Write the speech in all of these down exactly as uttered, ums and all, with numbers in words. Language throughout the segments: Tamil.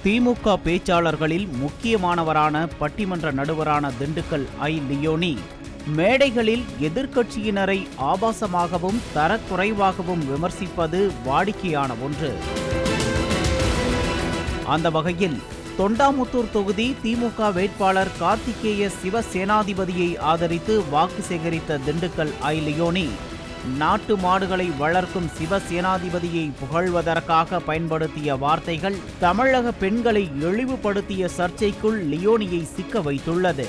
திமுக பேச்சாளர்களில் முக்கியமானவரான பட்டிமன்ற நடுவரான திண்டுக்கல் ஐ லியோனி மேடைகளில் எதிர்க்கட்சியினரை ஆபாசமாகவும் தரக்குறைவாகவும் விமர்சிப்பது வாடிக்கையான ஒன்று. அந்த வகையில் தொண்டாமுத்தூர் தொகுதி திமுக வேட்பாளர் கார்த்திகேய சிவசேனாதிபதியை ஆதரித்து வாக்கு சேகரித்த திண்டுக்கல் ஐ லியோனி நாட்டு மாடுகளை வளர்க்கும் சிவசேனாதிபதியை புகழ்வதற்காக பயன்படுத்திய வார்த்தைகள் தமிழக பெண்களை இழிவுபடுத்திய சர்ச்சைக்குள் லியோனியை சிக்க வைத்துள்ளது.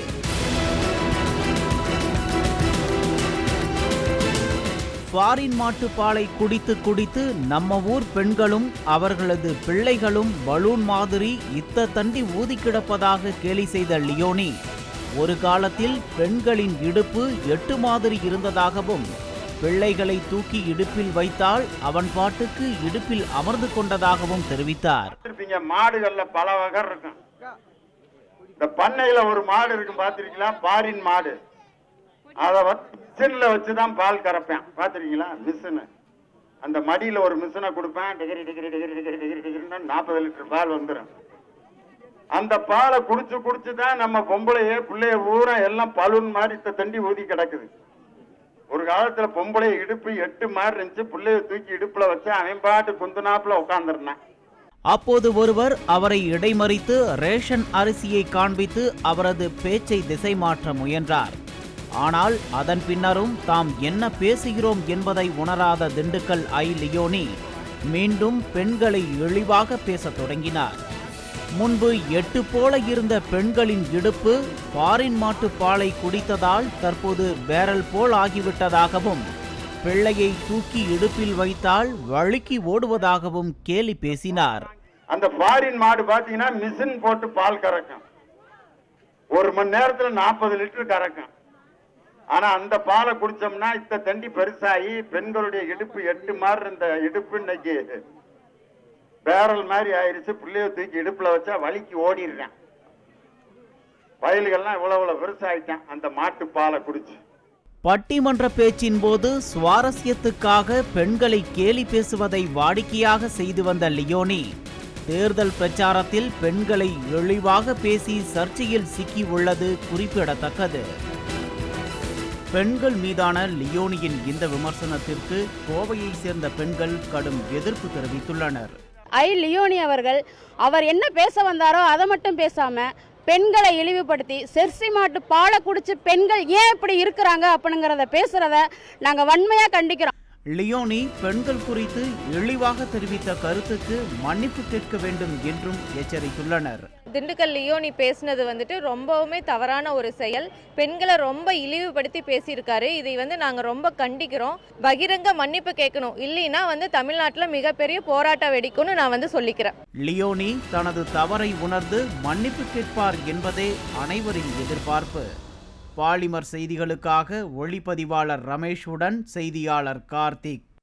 ஃபாரின் மாட்டு பாலை குடித்து குடித்து நம்ம ஊர் பெண்களும் அவர்களது பிள்ளைகளும் பலூன் மாதிரி இத்த தண்டி ஊதி கிடப்பதாக கேலி செய்த லியோனி ஒரு காலத்தில் பெண்களின் இடுப்பு எட்டு மாதிரி இருந்ததாகவும் பிள்ளைகளை தூக்கி இடுப்பில் வைத்தால் அவன் பாட்டுக்கு இடுப்பில் அமர்ந்து கொண்டதாகவும் தெரிவித்தார். மாடுகள்ல பல வகை இருக்கும். இந்த பண்ணையில ஒரு மாடு இருக்கும் பாத்திருக்கீங்களா? பாரின் மாடு. அதை மிஷின்ல வச்சுதான் பால் கறப்பேன் பாத்திருக்கீங்களா? மிஷின் அந்த மடியில ஒரு மிஷினை கொடுப்பேன். Degree degree degree degree degree டிகிரின்னா நாற்பது லிட்டர் பால் வந்துடும். அந்த பாலை குடிச்சு குடிச்சுதான் நம்ம பொம்பளையே பிள்ளைய ஊரா எல்லாம் பலூன் மாதிரி தண்டி ஊதி கிடக்குது. ஒரு காலத்துல பொம்பளை இடுப்பு எட்டு மாதிரி இருந்துச்சு. பிள்ளைய தூக்கி இடுப்புல வச்சு அவன் பாட்டு குந்துனாப்புல உட்கார்ந்துருந்தான். அப்போது ஒருவர் அவரை இடைமறித்து ரேஷன் அரிசியை காண்பித்து அவரது பேச்சை திசை மாற்ற முயன்றார். ஆனால் அதன் பின்னரும் தாம் என்ன பேசுகிறோம் என்பதை உணராத திண்டுக்கல் ஐ லியோனி மீண்டும் பெண்களை இழிவாக பேசத் தொடங்கினார். முன்பு எட்டு போல இருந்த பெண்களின் இடுப்பு ஃபாரின் மாட்டு பாலை குடித்ததால் தற்போது பேரல் போல் ஆகிவிட்டதாகவும் பிள்ளையை தூக்கி இடுப்பில் வைத்தால் வழுக்கி ஓடுவதாகவும் கேலி பேசினார். அந்த ஃபாரின் மாடு பாத்தீங்கன்னா மிஷின் போட்டு பால் கறக்கும். ஒரு மணி நேரத்துல நாற்பது லிட்டர் கறக்கும். ஆனா அந்த பாலை குடிச்சோம்னா இத்த தண்டி பெருசாகி பெண்களுடைய இடுப்பு எட்டு மாதிரி இருந்த இடுப்பு இன்னைக்கு பேரல் மாதிரி ஆயிடுச்சு. பிள்ளைய தூக்கி இடுப்புல வச்சா வலிக்கு ஓடிடுறேன். வயல்கள்லாம் இவ்வளவு இவ்வளவு பெருசாயிட்டேன் அந்த மாட்டு பாலை குடிச்சு. பட்டிமன்ற பேச்சின் போது சுவாரஸ்யத்துக்காக பெண்களை கேலி பேசுவதை வாடிக்கையாக செய்து வந்த லியோனி தேர்தல் பிரச்சாரத்தில் பெண்களை இழிவாக பேசி சர்ச்சையில் சிக்கி உள்ளது குறிப்பிடத்தக்கது. பெண்கள் மீதான லியோனியின் இந்த விமர்சனத்திற்கு கோவையை சேர்ந்த பெண்கள் கடும் எதிர்ப்பு தெரிவித்துள்ளனர். ஐ லியோனி அவர்கள் அவர் என்ன பேச வந்தாரோ அதை மட்டும் பேசாம பெண்களை இழிவுபடுத்தி செர்சி மாட்டு பாலை குடிச்சு பெண்கள் ஏன் இப்படி இருக்கிறாங்க அப்படிங்கறத பேசுறத நாங்க வன்மையா கண்டிக்கிறோம். லியோனி பெண்கள் குறித்து இழிவாக தெரிவித்த கருத்துக்கு மன்னிப்பு கேட்க வேண்டும் என்றும் எச்சரித்துள்ளனர். திண்டுக்கல் லியோனி பேசினது வந்துட்டு ரொம்பவுமே தவறான ஒரு செயல். பெண்களை ரொம்ப இழிவுபடுத்தி பேசியிருக்காரு. இதை வந்து நாங்க ரொம்ப கண்டிக்கிறோம். பகிரங்க மன்னிப்பு கேட்கணும். இல்லைன்னா வந்து தமிழ்நாட்டில் மிகப்பெரிய போராட்டம் வெடிக்கும்னு நான் வந்து சொல்லிக்கிறேன். லியோனி தனது தவறை உணர்ந்து மன்னிப்பு கேட்பார் என்பதே அனைவரின் எதிர்பார்ப்பு. பாலிமர் செய்திகளுக்காக ஒளிப்பதிவாளர் ரமேஷுடன் செய்தியாளர் கார்த்திக்.